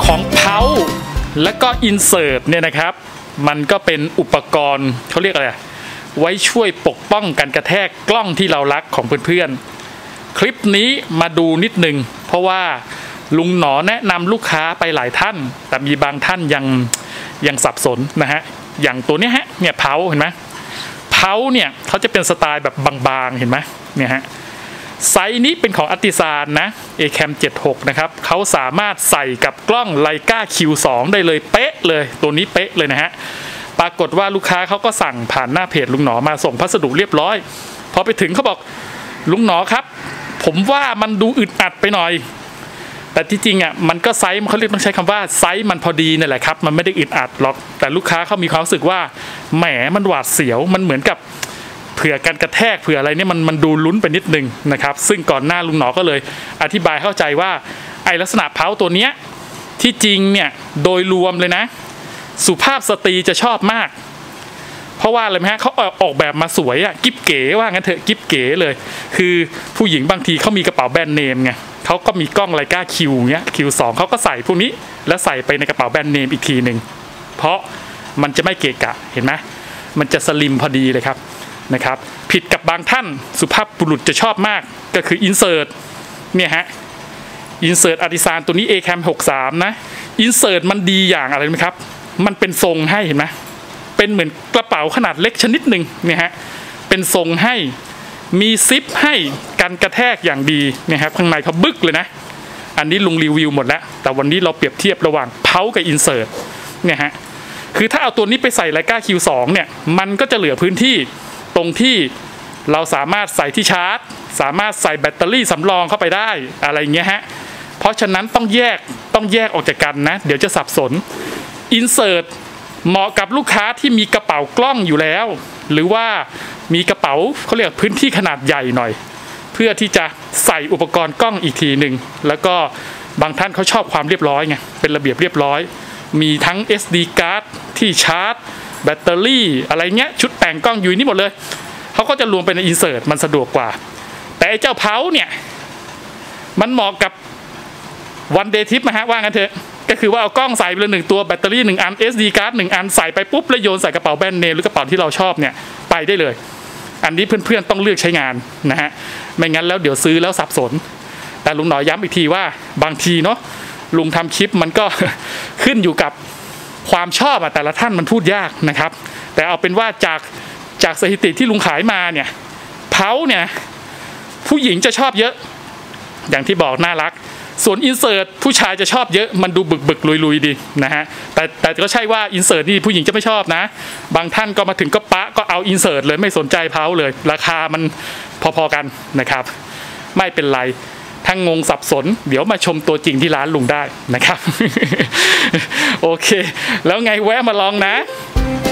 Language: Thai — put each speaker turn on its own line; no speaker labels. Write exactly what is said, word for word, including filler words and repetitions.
ของเพาและก็อินเสิร์ตเนี่ยนะครับมันก็เป็นอุปกรณ์เขาเรียกอะไรไว้ช่วยปกป้องการกระแทกกล้องที่เรารักของเพื่อนๆคลิปนี้มาดูนิดนึงเพราะว่าลุงหนอแนะนำลูกค้าไปหลายท่านแต่มีบางท่านยังยังสับสนนะฮะอย่างตัวนี้ฮะเนี่ยเพาเห็นไหมเพาเนี่ยเขาจะเป็นสไตล์แบบบางๆเห็นไหมเนี่ยฮะไซส์นี้เป็นของอัติซานนะ เอ แคม เจ็ดสิบหกนะครับเขาสามารถใส่กับกล้องไลกา คิว สอง ได้เลยเป๊ะเลยตัวนี้เป๊ะเลยนะฮะปรากฏว่าลูกค้าเขาก็สั่งผ่านหน้าเพจลุงหนอมาส่งพัสดุเรียบร้อยพอไปถึงเขาบอกลุงหนอครับผมว่ามันดูอึดอัดไปหน่อยแต่ที่จริงอ่ะมันก็ไซส์เขาเรียกต้องใช้คำว่าไซส์มันพอดีนี่แหละครับมันไม่ได้อึดอัดหรอกแต่ลูกค้าเขามีความรู้สึกว่าแหมมันหวาดเสียวมันเหมือนกับเผื่อการกระแทกเผื่ออะไรเนี่ยมันมันดูลุ้นไปนิดนึงนะครับซึ่งก่อนหน้าลุงหนอก็เลยอธิบายเข้าใจว่าไอลักษณะเพาตัวเนี้ยที่จริงเนี่ยโดยรวมเลยนะสุภาพสตรีจะชอบมากเพราะว่าอะไรไหมฮะเขาออกแบบมาสวยอะกิ๊บเก๋ว่างั้นเถอะกิ๊บเก๋เลยคือผู้หญิงบางทีเขามีกระเป๋าแบรนด์เนมไงเขาก็มีกล้องไลกาคิวเงี้ยคิวสองเขาก็ใส่พวกนี้แล้วใส่ไปในกระเป๋าแบรนด์เนมอีกทีหนึ่งเพราะมันจะไม่เกะกะเห็นไหมมันจะสลิมพอดีเลยครับนะครับผิดกับบางท่านสุภาพบุรุษจะชอบมากก็คืออินเสิร์ตเนี่ยฮะอินเสิร์ตอาริซานตัวนี้ เอ แคม หกสิบสามนะอินเสิร์ตมันดีอย่างอะไรไหมครับมันเป็นทรงให้เห็นไหมเป็นเหมือนกระเป๋าขนาดเล็กชนิดหนึ่งเนี่ยฮะเป็นทรงให้มีซิปให้กันกระแทกอย่างดีเนี่ยครับข้างในเขาบึกเลยนะอันนี้ลุงรีวิวหมดแล้วแต่วันนี้เราเปรียบเทียบระหว่างเพากับอินเสิร์ตเนี่ยฮะคือถ้าเอาตัวนี้ไปใส่ไลกา คิว สอง เนี่ยมันก็จะเหลือพื้นที่ตรงที่เราสามารถใส่ที่ชาร์จสามารถใส่แบตเตอรี่สำรองเข้าไปได้อะไรเงี้ยฮะเพราะฉะนั้นต้องแยกต้องแยกออกจากกันนะเดี๋ยวจะสับสนอินเสิร์ตเหมาะกับลูกค้าที่มีกระเป๋ากล้องอยู่แล้วหรือว่ามีกระเป๋าเขาเรียกพื้นที่ขนาดใหญ่หน่อยเพื่อที่จะใส่อุปกรณ์กล้องอีกทีหนึ่งแล้วก็บางท่านเขาชอบความเรียบร้อยไงเป็นระเบียบเรียบร้อยมีทั้ง เอส ดี card ที่ชาร์จแบตเตอรี่อะไรเงี้ยชุดแต่งกล้องอยู่นี่หมดเลยเขาก็จะรวมเป็นอินเสิร์ตมันสะดวกกว่าแต่ไอ้เจ้าเพาเนี่ยมันเหมาะกับวันเดย์ทริปนะฮะว่างั้นเถอะก็คือว่าเอากล้องใส่ไปเลยหนึ่งตัวแบตเตอรี่หนึ่งอัน เอส ดี card หนึ่งอันใส่ไปปุ๊บแล้วโยนใส่กระเป๋าแบรนด์เนมหรือกระเป๋าที่เราชอบเนี่ยไปได้เลยอันนี้เพื่อนๆต้องเลือกใช้งานนะฮะไม่งั้นแล้วเดี๋ยวซื้อแล้วสับสนแต่ลุงหน่อยย้ำอีกทีว่าบางทีเนาะลุงทำคลิปมันก็ขึ้นอยู่กับความชอบอะแต่ละท่านมันพูดยากนะครับแต่เอาเป็นว่าจากจากสถิติที่ลุงขายมาเนี่ยเพาเนี่ยผู้หญิงจะชอบเยอะอย่างที่บอกน่ารักส่วนอินเสิร์ตผู้ชายจะชอบเยอะมันดูบึกบึกลุยลุยดีนะฮะแต่แต่ก็ใช่ว่าอินเสิร์ตนี่ผู้หญิงจะไม่ชอบนะบางท่านก็มาถึงก็ปะก็เอาอินเสิร์ตเลยไม่สนใจเพาเลยราคามันพอๆกันนะครับไม่เป็นไรถ้างงสับสนเดี๋ยวมาชมตัวจริงที่ร้านลุงได้นะครับ โอเคแล้วไงแวะมาลองนะ